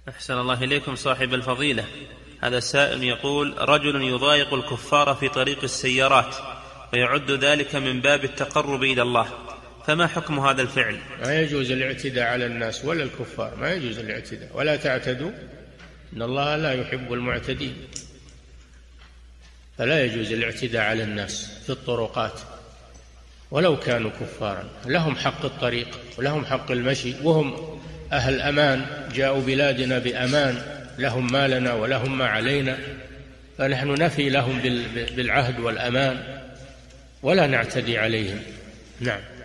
أحسن الله إليكم صاحب الفضيلة. هذا السائل يقول: رجل يضايق الكفار في طريق السيارات ويعد ذلك من باب التقرب إلى الله، فما حكم هذا الفعل؟ ما يجوز الاعتداء على الناس ولا الكفار، ما يجوز الاعتداء، ولا تعتدوا إن الله لا يحب المعتدين. فلا يجوز الاعتداء على الناس في الطرقات ولو كانوا كفارا، لهم حق الطريق ولهم حق المشي، وهم أهل أمان، جاءوا بلادنا بأمان، لهم ما لنا ولهم ما علينا، فنحن نفي لهم بالعهد والأمان ولا نعتدي عليهم. نعم.